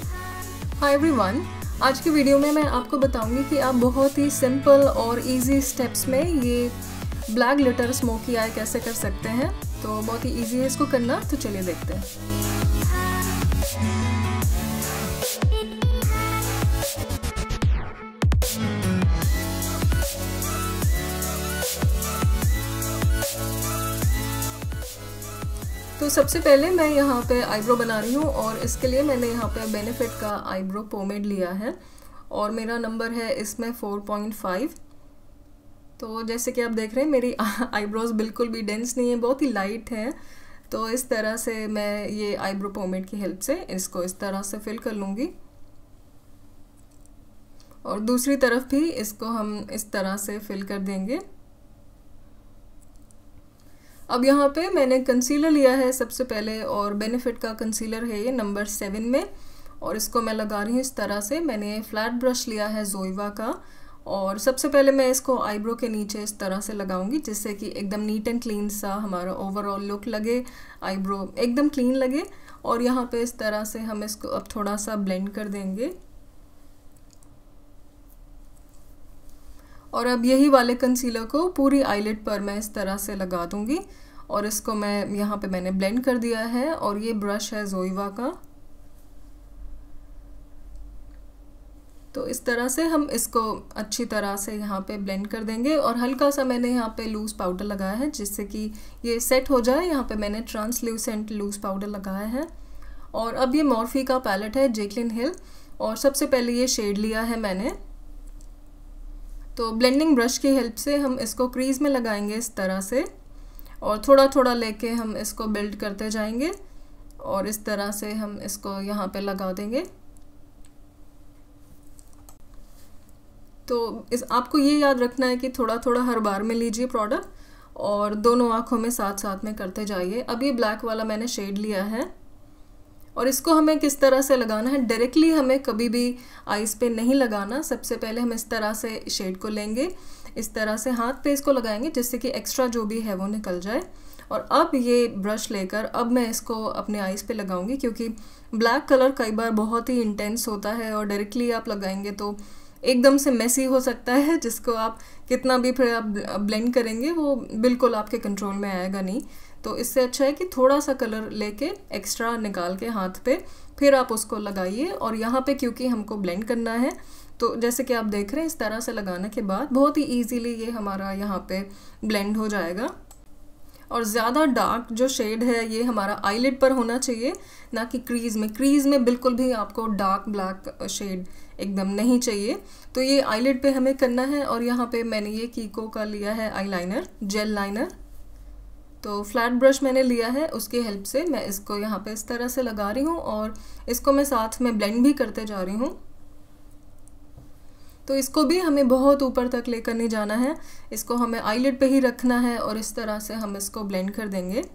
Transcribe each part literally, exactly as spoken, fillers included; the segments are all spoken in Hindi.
हाय एवरीवन, आज की वीडियो में मैं आपको बताऊंगी कि आप बहुत ही सिंपल और इजी स्टेप्स में ये ब्लैक ग्लिटर स्मोकी आई कैसे कर सकते हैं। तो बहुत ही इजी है इसको करना, तो चलिए देखते हैं। तो सबसे पहले मैं यहाँ पे आईब्रो बना रही हूँ और इसके लिए मैंने यहाँ पे बेनिफिट का आईब्रो पोमेड लिया है और मेरा नंबर है इसमें फोर पॉइंट फाइव। तो जैसे कि आप देख रहे हैं मेरी आईब्रोज बिल्कुल भी डेंस नहीं है, बहुत ही लाइट है। तो इस तरह से मैं ये आईब्रो पोमेड की हेल्प से इसको इस तरह से फिल कर लूँगी और दूसरी तरफ भी इसको हम इस तरह से फिल कर देंगे। अब यहाँ पे मैंने कंसीलर लिया है सबसे पहले और बेनिफिट का कंसीलर है ये नंबर सेवन में और इसको मैं लगा रही हूँ इस तरह से। मैंने फ्लैट ब्रश लिया है जोइवा का और सबसे पहले मैं इसको आईब्रो के नीचे इस तरह से लगाऊंगी जिससे कि एकदम नीट एंड क्लीन सा हमारा ओवरऑल लुक लगे, आईब्रो एकदम क्लीन लगे। और यहाँ पे इस तरह से हम इसको अब थोड़ा सा ब्लेंड कर देंगे और अब यही वाले कंसीलर को पूरी आईलिड पर मैं इस तरह से लगा दूंगी और इसको मैं यहाँ पे मैंने ब्लेंड कर दिया है और ये ब्रश है जोइवा का। तो इस तरह से हम इसको अच्छी तरह से यहाँ पे ब्लेंड कर देंगे और हल्का सा मैंने यहाँ पे लूज पाउडर लगाया है जिससे कि ये सेट हो जाए। यहाँ पे मैंने ट्रांसल्यूसेंट लूज पाउडर लगाया है और अब ये मॉर्फी का पैलेट है जैकलिन हिल और सबसे पहले ये शेड लिया है मैंने। तो ब्लेंडिंग ब्रश की हेल्प से हम इसको क्रीज में लगाएंगे इस तरह से और थोड़ा थोड़ा लेके हम इसको बिल्ड करते जाएंगे और इस तरह से हम इसको यहाँ पे लगा देंगे। तो इस आपको ये याद रखना है कि थोड़ा थोड़ा हर बार में लीजिए प्रोडक्ट और दोनों आँखों में साथ साथ में करते जाइए। अब ये ब्लैक वाला मैंने शेड लिया है और इसको हमें किस तरह से लगाना है, डायरेक्टली हमें कभी भी आईज पे नहीं लगाना। सबसे पहले हम इस तरह से शेड को लेंगे, इस तरह से हाथ पे इसको लगाएंगे जिससे कि एक्स्ट्रा जो भी है वो निकल जाए। और अब ये ब्रश लेकर अब मैं इसको अपने आईज पे लगाऊंगी क्योंकि ब्लैक कलर कई बार बहुत ही इंटेंस होता है और डायरेक्टली आप लगाएंगे तो एकदम से मेसी हो सकता है, जिसको आप कितना भी फिर आप ब्लेंड करेंगे वो बिल्कुल आपके कंट्रोल में आएगा नहीं। तो इससे अच्छा है कि थोड़ा सा कलर लेके एक्स्ट्रा निकाल के हाथ पे फिर आप उसको लगाइए। और यहाँ पे क्योंकि हमको ब्लेंड करना है तो जैसे कि आप देख रहे हैं इस तरह से लगाने के बाद बहुत ही इजीली ये हमारा यहाँ पे ब्लेंड हो जाएगा। और ज़्यादा डार्क जो शेड है ये हमारा आईलिड पर होना चाहिए, ना कि क्रीज में। क्रीज में बिल्कुल भी आपको डार्क ब्लैक शेड एकदम नहीं चाहिए। तो ये आईलिड पे हमें करना है। और यहाँ पे मैंने ये कीको का लिया है आईलाइनर, जेल लाइनर। तो फ्लैट ब्रश मैंने लिया है, उसकी हेल्प से मैं इसको यहाँ पे इस तरह से लगा रही हूँ और इसको मैं साथ में ब्लेंड भी करते जा रही हूँ। तो इसको भी हमें बहुत ऊपर तक लेकर नहीं जाना है, इसको हमें आईलिड पे ही रखना है और इस तरह से हम इसको ब्लेंड कर देंगे।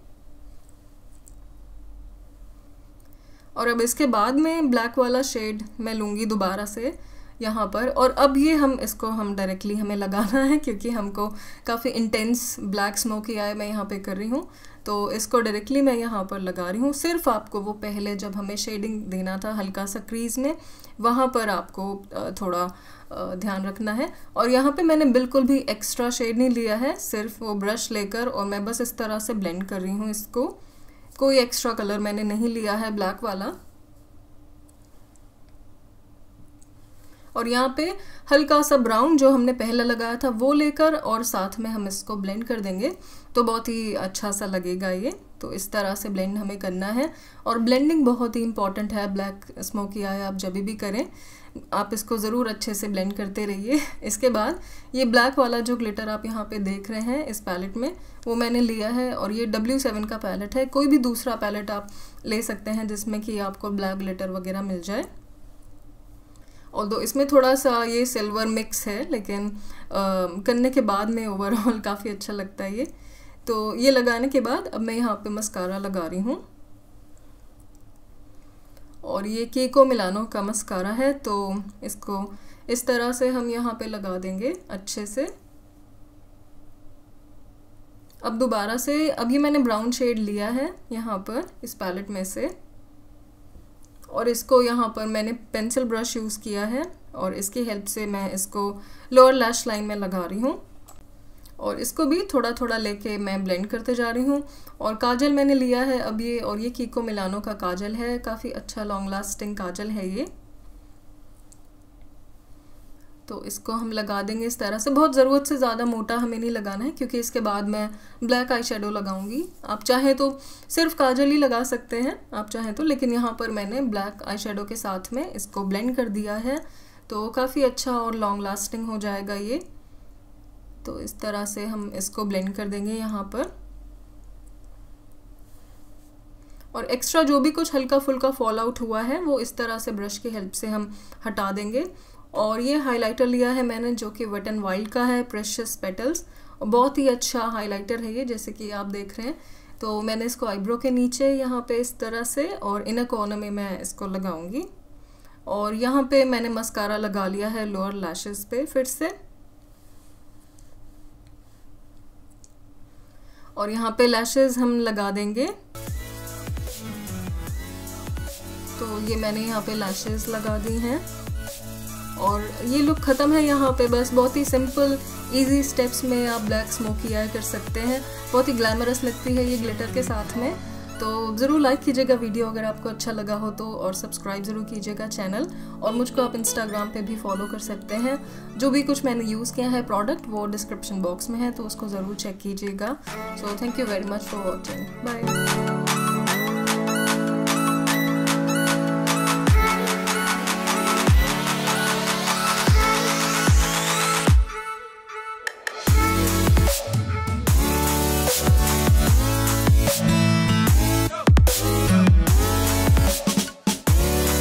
और अब इसके बाद में ब्लैक वाला शेड मैं लूँगी दोबारा से यहाँ पर और अब ये हम इसको हम डायरेक्टली हमें लगाना है क्योंकि हमको काफ़ी इंटेंस ब्लैक स्मोकी आई मैं यहाँ पे कर रही हूँ। तो इसको डायरेक्टली मैं यहाँ पर लगा रही हूँ। सिर्फ आपको वो पहले जब हमें शेडिंग देना था हल्का सा क्रीज में, वहाँ पर आपको थोड़ा ध्यान रखना है। और यहाँ पे मैंने बिल्कुल भी एक्स्ट्रा शेड नहीं लिया है, सिर्फ वो ब्रश लेकर और मैं बस इस तरह से ब्लेंड कर रही हूँ इसको। कोई एक्स्ट्रा कलर मैंने नहीं लिया है ब्लैक वाला। और यहाँ पे हल्का सा ब्राउन जो हमने पहले लगाया था वो लेकर और साथ में हम इसको ब्लेंड कर देंगे तो बहुत ही अच्छा सा लगेगा ये। तो इस तरह से ब्लेंड हमें करना है और ब्लेंडिंग बहुत ही इंपॉर्टेंट है ब्लैक स्मोकी आई आप जब भी करें, आप इसको ज़रूर अच्छे से ब्लेंड करते रहिए। इसके बाद ये ब्लैक वाला जो ग्लिटर आप यहाँ पे देख रहे हैं इस पैलेट में, वो मैंने लिया है और ये डब्ल्यू सेवन का पैलेट है। कोई भी दूसरा पैलेट आप ले सकते हैं जिसमें कि आपको ब्लैक ग्लिटर वगैरह मिल जाए। ऑल्दो इसमें थोड़ा सा ये सिल्वर मिक्स है लेकिन आ, करने के बाद में ओवरऑल काफ़ी अच्छा लगता है ये। तो ये लगाने के बाद अब मैं यहाँ पे मस्कारा लगा रही हूँ और ये कीको मिलानो का मस्कारा है। तो इसको इस तरह से हम यहाँ पे लगा देंगे अच्छे से। अब दोबारा से अब ये मैंने ब्राउन शेड लिया है यहाँ पर इस पैलेट में से और इसको यहाँ पर मैंने पेंसिल ब्रश यूज़ किया है और इसकी हेल्प से मैं इसको लोअर लैश लाइन में लगा रही हूँ और इसको भी थोड़ा थोड़ा लेके मैं ब्लेंड करते जा रही हूँ। और काजल मैंने लिया है अब ये, और ये कीको मिलानो का काजल है, काफ़ी अच्छा लॉन्ग लास्टिंग काजल है ये। तो इसको हम लगा देंगे इस तरह से। बहुत ज़रूरत से ज़्यादा मोटा हमें नहीं लगाना है क्योंकि इसके बाद मैं ब्लैक आई शेडो लगाऊंगी। आप चाहें तो सिर्फ काजल ही लगा सकते हैं आप चाहें तो, लेकिन यहाँ पर मैंने ब्लैक आई शेडो के साथ में इसको ब्लेंड कर दिया है तो काफ़ी अच्छा और लॉन्ग लास्टिंग हो जाएगा ये। तो इस तरह से हम इसको ब्लेंड कर देंगे यहाँ पर, और एक्स्ट्रा जो भी कुछ हल्का फुल्का फॉल आउट हुआ है वो इस तरह से ब्रश की हेल्प से हम हटा देंगे। और ये हाइलाइटर लिया है मैंने जो कि वेट एंड वाइल्ड का है, प्रेशियस पेटल्स, और बहुत ही अच्छा हाइलाइटर है ये, जैसे कि आप देख रहे हैं। तो मैंने इसको आईब्रो के नीचे यहाँ पे इस तरह से और इनर कॉर्नर में मैं इसको लगाऊंगी। और यहाँ पे मैंने मस्कारा लगा लिया है लोअर लैशेस पे फिर से, और यहाँ पे लैशेस हम लगा देंगे। तो ये मैंने यहाँ पे लैशेस लगा दी हैं और ये लुक ख़त्म है यहाँ पे। बस बहुत ही सिंपल इजी स्टेप्स में आप ब्लैक स्मोकी आई कर सकते हैं। बहुत ही ग्लैमरस लगती है ये ग्लिटर के साथ में। तो ज़रूर लाइक कीजिएगा वीडियो अगर आपको अच्छा लगा हो तो, और सब्सक्राइब ज़रूर कीजिएगा चैनल, और मुझको आप इंस्टाग्राम पे भी फॉलो कर सकते हैं। जो भी कुछ मैंने यूज़ किया है प्रोडक्ट वो डिस्क्रिप्शन बॉक्स में है तो उसको ज़रूर चेक कीजिएगा। So thank you very much for watching, bye.